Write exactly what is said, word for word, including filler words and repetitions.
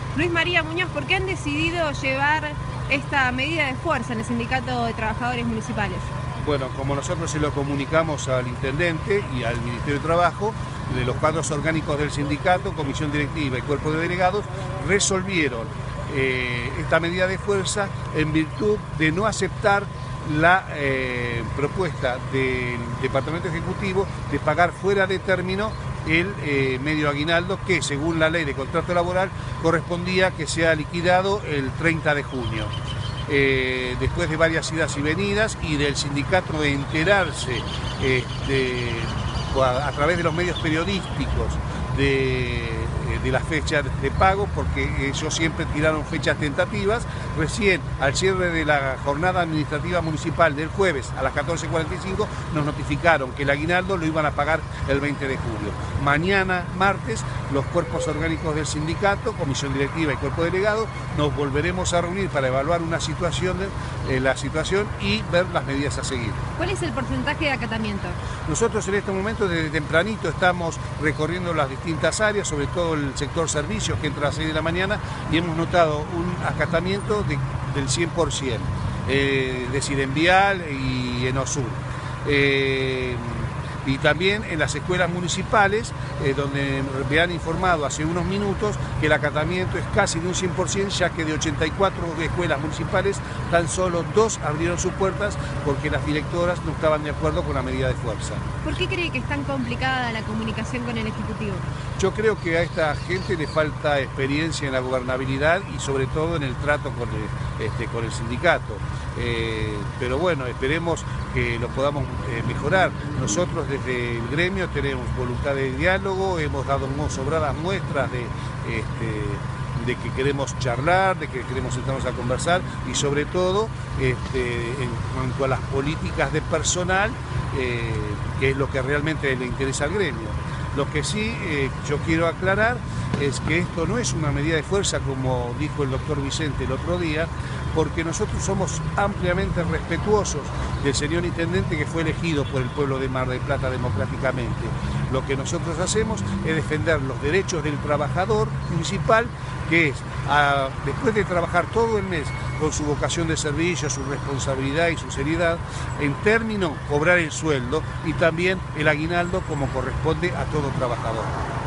Luis María Muñoz, ¿por qué han decidido llevar esta medida de fuerza en el Sindicato de Trabajadores Municipales? Bueno, como nosotros se lo comunicamos al Intendente y al Ministerio de Trabajo, de los cuadros orgánicos del sindicato, comisión directiva y cuerpo de delegados, resolvieron eh, esta medida de fuerza en virtud de no aceptar la eh, propuesta del Departamento Ejecutivo de pagar fuera de término el eh, medio aguinaldo que, según la ley de contrato laboral, correspondía que sea liquidado el treinta de junio. Eh, después de varias idas y venidas y del sindicato de enterarse este, a, a través de los medios periodísticos de, de las fechas de pago, porque ellos siempre tiraron fechas tentativas, recién al cierre de la jornada administrativa municipal del jueves a las catorce cuarenta y cinco nos notificaron que el aguinaldo lo iban a pagar el veinte de julio. Mañana, martes, los cuerpos orgánicos del sindicato, comisión directiva y cuerpo delegado, nos volveremos a reunir para evaluar una situación, de, eh, la situación y ver las medidas a seguir. ¿Cuál es el porcentaje de acatamiento? Nosotros en este momento desde tempranito estamos recorriendo las distintas áreas, sobre todo el sector servicios que entra a las seis de la mañana, y hemos notado un acatamiento de, del cien por ciento, eh, es decir, en Vial y en Osur. Eh, y también en las escuelas municipales, eh, donde me han informado hace unos minutos que el acatamiento es casi de un cien por ciento, ya que de ochenta y cuatro escuelas municipales, tan solo dos abrieron sus puertas porque las directoras no estaban de acuerdo con la medida de fuerza. ¿Por qué cree que es tan complicada la comunicación con el Ejecutivo? Yo creo que a esta gente le falta experiencia en la gobernabilidad y sobre todo en el trato con el, este, con el sindicato. Eh, pero bueno, esperemos que lo podamos eh, mejorar. Nosotros desde el gremio tenemos voluntad de diálogo, hemos dado sobradas muestras de, este, de que queremos charlar, de que queremos sentarnos a conversar y sobre todo este, en cuanto a las políticas de personal, eh, que es lo que realmente le interesa al gremio. Lo que sí eh, yo quiero aclarar es que esto no es una medida de fuerza, como dijo el doctor Vicente el otro día, porque nosotros somos ampliamente respetuosos del señor Intendente que fue elegido por el pueblo de Mar del Plata democráticamente. Lo que nosotros hacemos es defender los derechos del trabajador municipal, que es, a, después de trabajar todo el mes con su vocación de servicio, su responsabilidad y su seriedad, en término cobrar el sueldo y también el aguinaldo como corresponde a todo trabajador.